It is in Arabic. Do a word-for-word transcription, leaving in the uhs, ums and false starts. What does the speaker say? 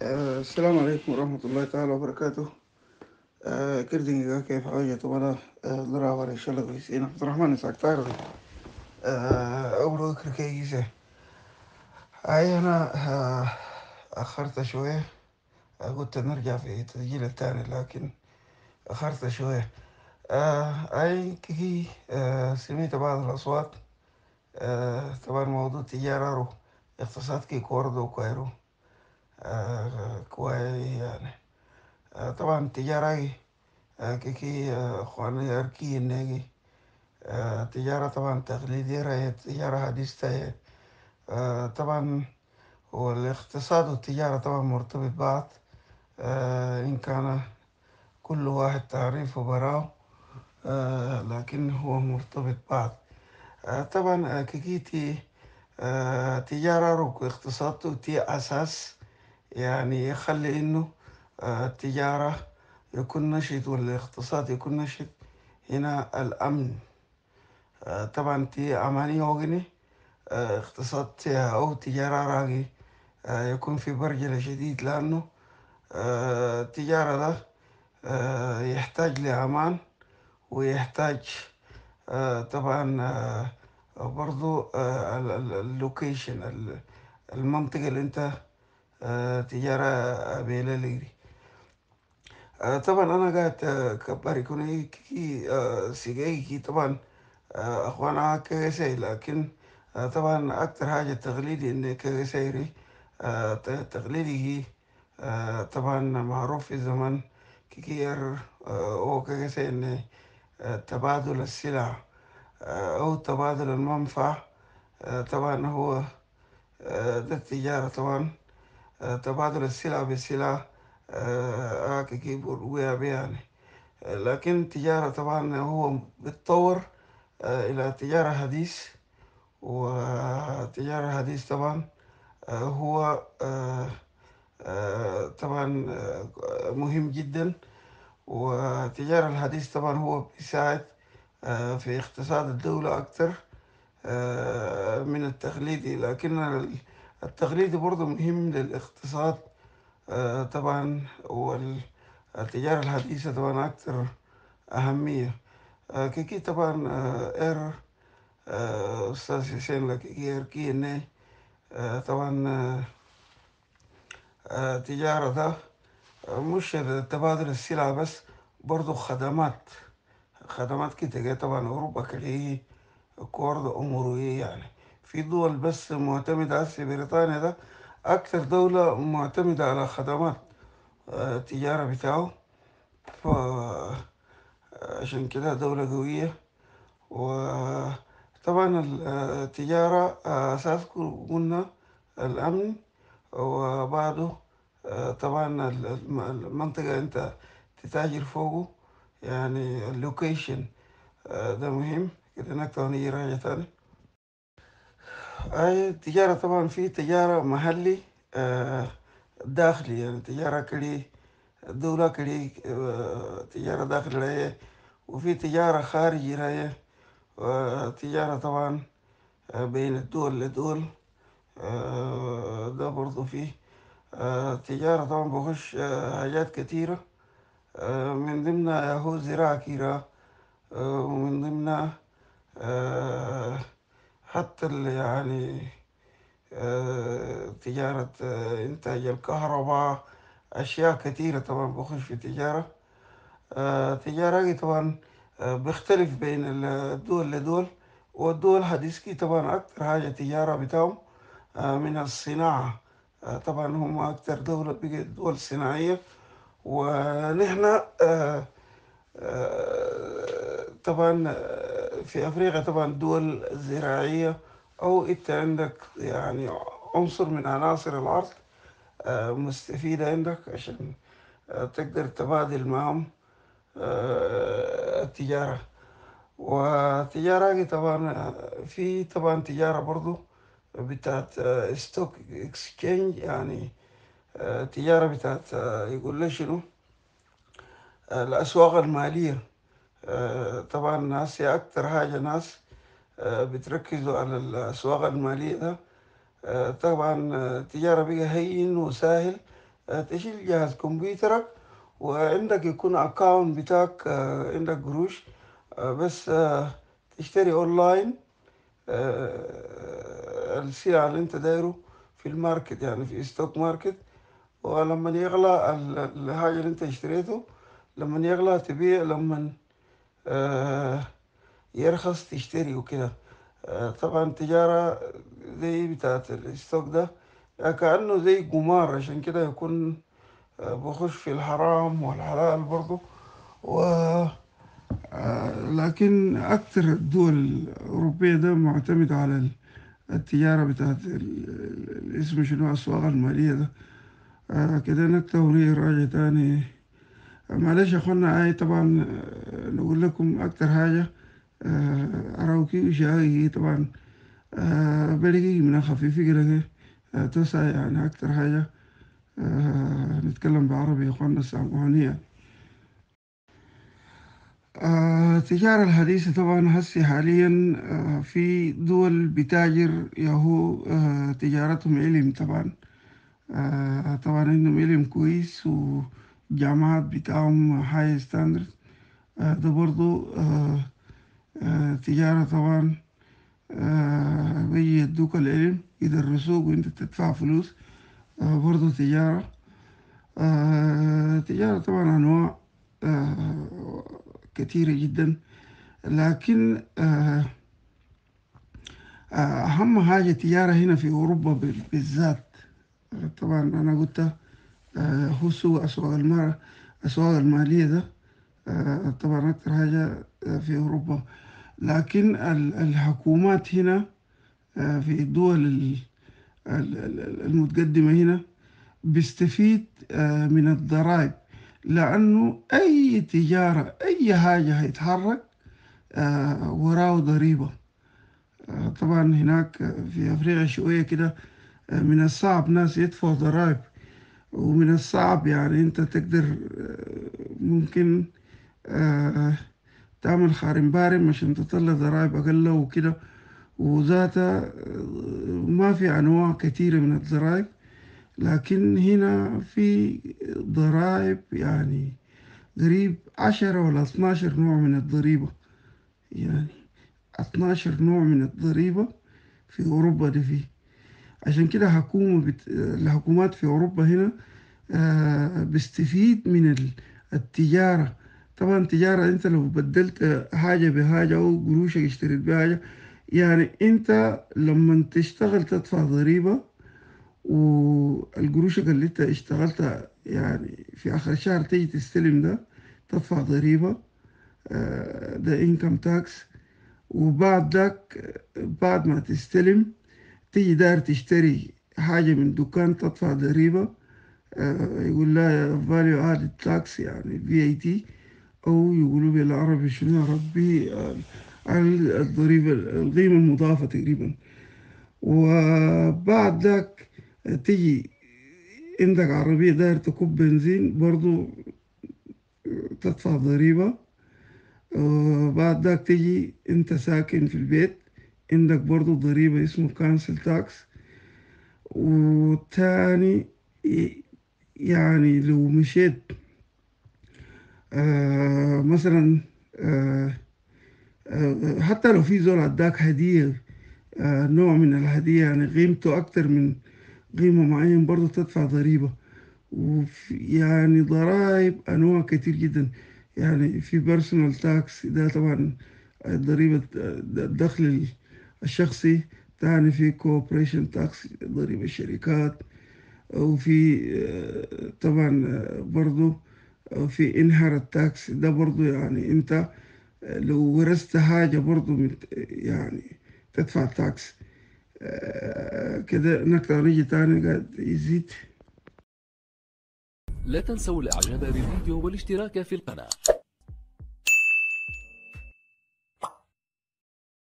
آه، السلام عليكم ورحمة الله تعالى وبركاته. آه، كردي كيف حاجة ولا درا ولا إن شاء الله كويسين. عبد الرحمن إسحاق طاهر. آه، أول ذكر كيسة. أي أنا آه، أخرت شوية. آه، قلت نرجع في التسجيل الثاني لكن أخرت شوية. آه، أي كي آه، سمعت بعض الأصوات. آه، طبعا موضوع تجارة رو اقتصاد كي كوردو كويرو. آه، كوي يعني. آه، طبعا التجارة آه، كيكي آه، أخواني أركي الناجي. آه، تجارة طبعا تقليدية هي تجارة حديثة هي. آه، طبعا هو الاقتصاد والتجارة طبعا مرتبط بعض. آه، إن كان كل واحد تعريفه براو. آه، لكن هو مرتبط بعض. آه، طبعا آه، كيكيتي آه، تجارة واقتصاد تي أساس، يعني يخلي إنه آه، التجارة يكون نشط والاقتصاد يكون نشط. هنا الأمن. آه، طبعا تي أماني أوغني. آه، اقتصاد أو تجارة راقي آه، يكون في برجلة شديد، لأنه آه، التجارة ده آه، يحتاج لأمان، ويحتاج آه، طبعا آه، برضو آه، ال- ال- اللوكيشن ال- المنطقة اللي انت آه، تجارة بيلالي. آه، طبعا أنا قاعد آه، كبار كوني كي آه، سيجاي كي طبعا آه، أخوانا كيسي، لكن آه، طبعا أكتر حاجة تقليدي إن كيسيري. آه، ت- تقليدي هي آه، طبعا معروف في زمان كيكير. آه، أو كيسي إن آه، تبادل السلع آه، أو تبادل المنفعة. آه، طبعا هو آه، ده التجارة طبعا. آه، تبادل السلع بالسلع. آه، آه، كيكي بيها يعني. آه، لكن التجارة طبعا هو بيتطور آه، إلى تجارة حديث. والتجارة الحديث طبعا آه، هو آه، آه، طبعا آه، مهم جدا. والتجارة الحديث طبعا هو بيساعد آه، في اقتصاد الدولة أكتر آه، من التقليدي، لكن التقليدي برضه مهم للاقتصاد. آه، طبعا. والتجارة الحديثة طبعا أكتر أهمية. آه، كيكي طبعا آه، إير آه، أستاذ حسين لك إير كي إني آه، طبعا آه، آه، تجارة ده آه، مش تبادل السلع بس، برضو خدمات. خدمات كده طبعا أوروبا كده هي كورد أمور يعني. في دول بس معتمدة هسه بريطانيا ده أكثر دولة معتمدة على خدمات آه، التجارة بتاعه. فعشان كده دولة قوية. وطبعا التجارة أساس قلنا الأمن، وبعده آه، طبعا الم- المنطقة أنت تتاجر فوقه، يعني اللوكيشن ده مهم. كده نقطة ونيجي راجع تاني. أي التجارة طبعا في تجارة محلي آه، داخلي، يعني تجارة كلي دولة كلي آه، تجارة داخلي رأيه. وفي تجارة خارجي رأيه. وتجارة طبعا آه، بين الدول لدول. آه، ده برضو فيه آه، تجارة طبعا بخش آه، حاجات كتيرة. آه، من ضمنها هو زراعة كيرا. آه، ومن ضمنها آه، حتى ال- يعني آه، تجارة آه، إنتاج الكهرباء. أشياء كتيرة طبعا بخش في تجارة. آه، التجارة دي طبعا آه، بيختلف بين الدول لدول. والدول الحديثة طبعا أكتر حاجة تجارة بتاعهم آه، من الصناعة. آه، طبعا هم أكتر دولة بقت دول صناعية. ونحن آه، آه، طبعا آه، في أفريقيا طبعا دول زراعية. أو أنت عندك يعني عنصر من عناصر الأرض آه، مستفيدة عندك عشان آه، تقدر تبادل معهم آه، التجارة. والتجارة دي طبعا آه، في طبعا تجارة برضو بتاعت ستوك اكسشينج، يعني آه، تجارة بتاعت آه، يقول لي شنو آه، الأسواق المالية. آه، طبعا الناس هي أكتر حاجة ناس آه، بتركزوا على الأسواق المالية ده. آه، طبعا آه، التجارة بقى هين وسهل آه، تشيل جهاز كمبيوترك وعندك يكون اكاونت بتاعك، آه، عندك قروش، آه، بس آه، تشتري اونلاين آه، السلعة اللي انت دايره في الماركت، يعني في ستوك ماركت. ولما يغلى ال- الحاجة اللي انت اشتريته، لما يغلى تبيع، لما آه، يرخص تشتري وكده. آه، طبعا تجارة زي بتاعت الستوك ده يعني كأنه زي قمار، عشان كده يكون آه، بخش في الحرام والحلال برضه. و آه، لكن أكثر الدول الأوروبية ده معتمدة على ال- التجارة بتاعت ال- ال- اسمه شنو الأسواق المالية ده. آه كده نكتة ونيجي راجع تاني. آه، معلش يا أخوانا، هاي طبعا آه، نقول لكم أكتر حاجة. آه أراوكي وشاي طبعا آه بلقي من خفيف كده، آه توسع يعني أكتر حاجة. آه نتكلم بعربي يا أخوانا، سامحوني يعني. آه التجارة الحديثة طبعا هسي حاليا آه في دول بتاجر ياهو آه تجارتهم علم طبعا. آه طبعا عندهم علم كويس وجامعات بتاعهم هاي ستاندرد. آه ده برضو آه آه تجارة طبعا. آه بيجي يدوك العلم يدرسوك وانت تدفع فلوس. آه برضو تجارة. آه تجارة طبعا أنواع آه كثيرة جدا. لكن آه آه، أهم حاجة تجارة هنا في أوروبا بال- بالذات. آه، طبعا أنا قلت آه، هو سوق أسواق المال، أسواق المالية ده. آه، طبعا أكتر حاجة آه، في أوروبا. لكن ال- الحكومات هنا آه، في الدول ال- ال- ال- المتقدمة هنا بيستفيد آه، من الضرائب، لأنه أي تجارة أي حاجة هيتحرك آه، وراه ضريبة. آه، طبعا هناك في أفريقيا شوية كده آه، من الصعب ناس يدفعوا ضرائب، ومن الصعب يعني أنت تقدر آه، ممكن آه، تعمل خارم بارم عشان تطلع ضرائب أقل وكده. وذاتها آه، ما في أنواع كثيرة من الضرائب. لكن هنا في ضرائب يعني قريب عشرة ولا اثناشر نوع من الضريبة، يعني اثناشر نوع من الضريبة في أوروبا دي فيه. عشان كده حكومة بت... الحكومات في أوروبا هنا آه بيستفيد من ال- التجارة. طبعا التجارة أنت لو بدلت حاجة بحاجة أو قروشك اشتريت بحاجة، يعني أنت لما تشتغل تدفع ضريبة، والقروشك اللي أنت اشتغلتها يعني في آخر الشهر تيجي تستلم ده تدفع ضريبة. آه ده انكم تاكس. وبعد ذاك بعد ما تستلم تيجي داير تشتري حاجة من دكان تدفع ضريبة. آه، يقول لها فاليو ادد تاكس، يعني في اي تي، او يقولوا بالعربي شنو يا ربي، آه، الضريبة القيمة المضافة تقريبا. وبعد ذاك تيجي عندك عربية داير تكب بنزين برضو تدفع ضريبة. وبعد ذاك تيجي انت ساكن في البيت عندك برضو ضريبة اسمه كانسل تاكس. وتاني يعني لو مشيت آه مثلا آه آه حتى لو في زول اداك هدية، آه نوع من الهدية يعني قيمته أكتر من قيمة معين، برضو تدفع ضريبة. وفي يعني ضرائب أنواع كتير جدا. يعني في بيرسونال تاكس ده طبعا ضريبة الدخل الشخصي. تاني في كوبريشن تاكس ضريبة الشركات. وفي آه، طبعا آه، برضو آه، في انهرت تاكس ده برضو يعني انت آه، لو ورثت حاجة برضو مت- يعني تدفع تاكس. آه، كده نقدر نيجي تاني قاعد يزيد. لا تنسوا الاعجاب بالفيديو والاشتراك في القناة.